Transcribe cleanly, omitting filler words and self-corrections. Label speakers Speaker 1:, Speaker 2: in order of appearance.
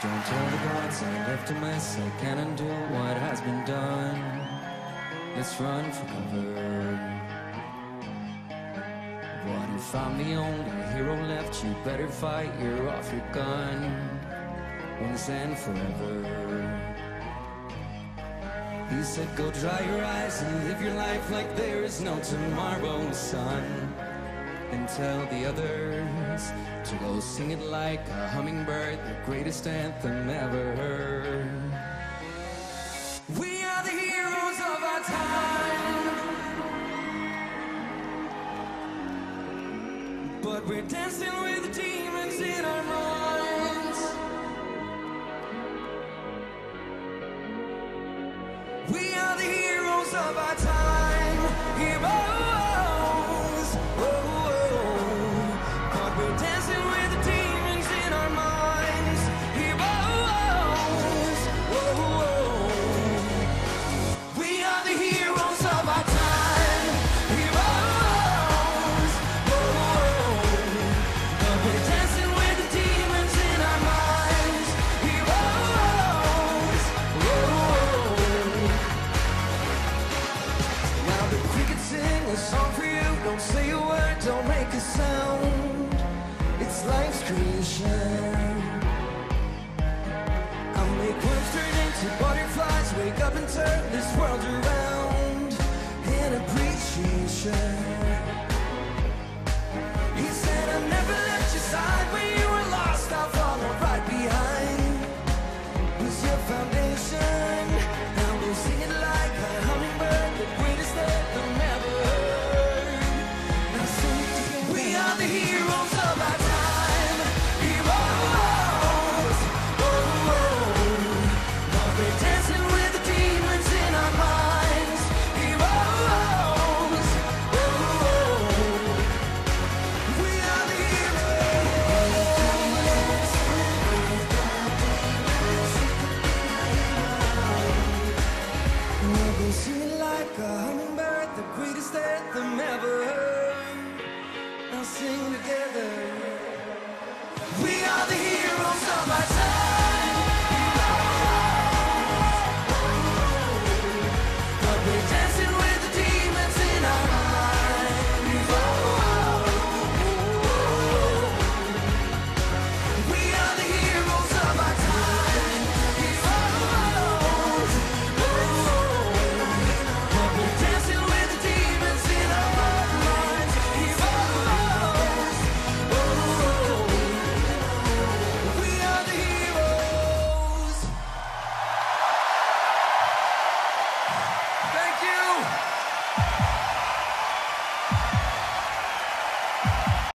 Speaker 1: Don't tell the gods I left a mess. I can't undo what has been done. Let's run for cover. What if I'm the only hero left? You better fight, you're off your gun. Once and forever. He said go dry your eyes and live your life like there is no tomorrow, son. And tell the others to go sing it like a hummingbird, the greatest anthem ever heard. We are the heroes of our time, but we're dancing with the demons in our minds. We are the heroes of our time, heroes. Don't say a word, don't make a sound. It's life's creation. I'll make worms turn into butterflies, wake up and turn this world around in appreciation. He said I never left your side when you were lost. I'll follow right behind. Was your foundation. Now we'll sing it like a hummingbird, the greatest anthem ever. We are the heroes of our time, heroes. Oh, but we're dancing with the demons in our minds, heroes. Oh, we are the heroes. We'll sing it like a hummingbird, the greatest anthem ever. Sing together.